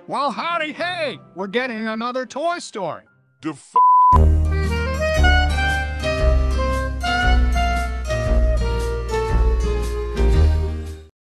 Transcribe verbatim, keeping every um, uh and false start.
Well, howdy hey! We're getting another Toy Story. The f